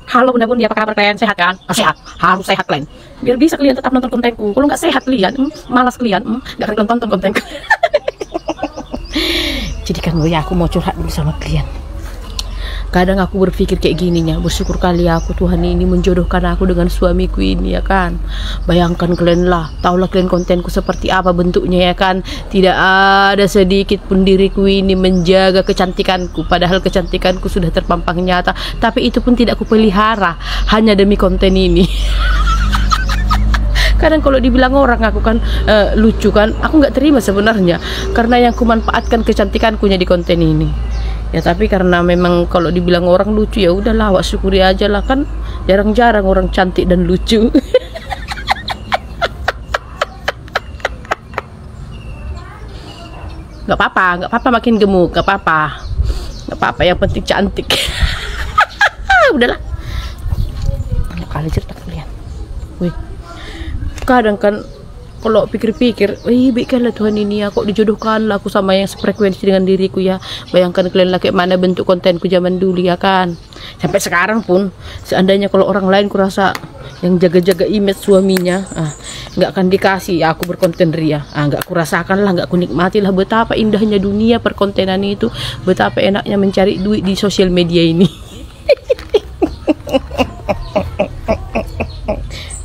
Halo bunda-bunda, apa kabar kalian? Sehat kan? Oh, sehat, harus sehat kalian. Biar bisa kalian tetap nonton kontenku. Kalau nggak sehat kalian, malas kalian, nggak akan nonton kontenku. Jadi kan ya aku mau curhat dulu sama kalian. Kadang aku berpikir kayak gininya, bersyukur kali aku Tuhan ini menjodohkan aku dengan suamiku ini ya kan. Bayangkan kalian lah, tahulah kalian kontenku seperti apa bentuknya ya kan. Tidak ada sedikit pun diriku ini menjaga kecantikanku, padahal kecantikanku sudah terpampang nyata. Tapi itu pun tidak kupelihara hanya demi konten ini. Kadang kalau dibilang orang aku kan lucu kan, aku nggak terima sebenarnya, karena yang kumanfaatkan kecantikankunya di konten ini. Ya tapi karena memang kalau dibilang orang lucu ya udahlah, awak syukuri aja lah kan, jarang-jarang orang cantik dan lucu. Nggak apa-apa makin gemuk, nggak apa-apa, yang penting cantik. Udahlah, kali cerita kalian. Wih, kadang kan kalau pikir-pikir, baiklah Tuhan ini ya, kok dijodohkan lah aku sama yang sefrekuensi dengan diriku ya. Bayangkan kalian lah kayak mana bentuk kontenku zaman dulu ya kan. Sampai sekarang pun, seandainya kalau orang lain kurasa yang jaga-jaga image suaminya, nggak akan dikasih ya aku berkonten ria. Nggak kurasakan lah, nggak kunikmati lah betapa indahnya dunia perkontenan itu, betapa enaknya mencari duit di sosial media ini.